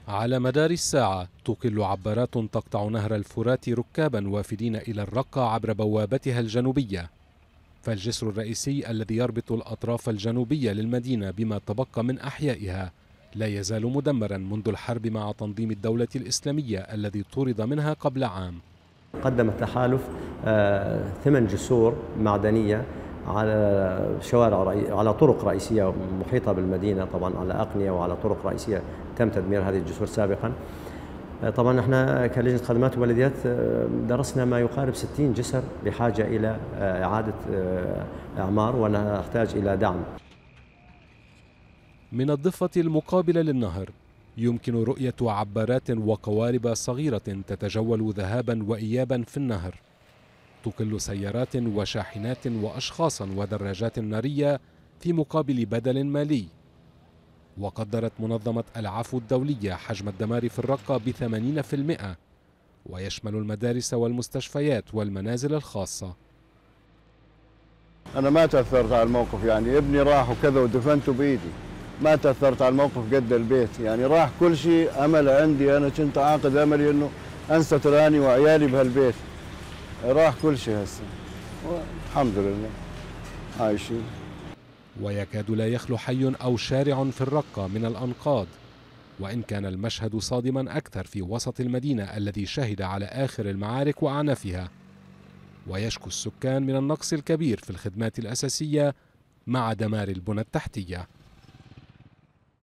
على مدار الساعة تقل عبارات تقطع نهر الفرات ركابا وافدين إلى الرقة عبر بوابتها الجنوبية. فالجسر الرئيسي الذي يربط الأطراف الجنوبية للمدينة بما تبقى من أحيائها لا يزال مدمرا منذ الحرب مع تنظيم الدولة الإسلامية الذي طرد منها قبل عام. قدم التحالف 8 جسور معدنية على طرق رئيسية محيطة بالمدينة، طبعا على أقنية وعلى طرق رئيسية تم تدمير هذه الجسور سابقا. طبعا احنا كلجنة خدمات وبلديات درسنا ما يقارب 60 جسر بحاجة إلى إعادة إعمار ونحتاج إلى دعم. من الضفة المقابلة للنهر يمكن رؤية عبارات وقوارب صغيرة تتجول ذهابا وإيابا في النهر، تقل سيارات وشاحنات وأشخاصا ودراجات نارية في مقابل بدل مالي. وقدرت منظمة العفو الدولية حجم الدمار في الرقة ب80%، ويشمل المدارس والمستشفيات والمنازل الخاصة. أنا ما تأثرت على الموقف، يعني ابني راح وكذا ودفنته بإيدي، ما تأثرت على الموقف قد البيت، يعني راح كل شيء. أمل عندي، أنا كنت عاقد أملي إنه أنسى تراني وعيالي بهالبيت، راح كل شيء هسه، الحمد لله عايشين. ويكاد لا يخلو حي أو شارع في الرقة من الأنقاض، وإن كان المشهد صادما أكثر في وسط المدينة الذي شهد على آخر المعارك وأعنافها. ويشكو السكان من النقص الكبير في الخدمات الأساسية مع دمار البنى التحتية.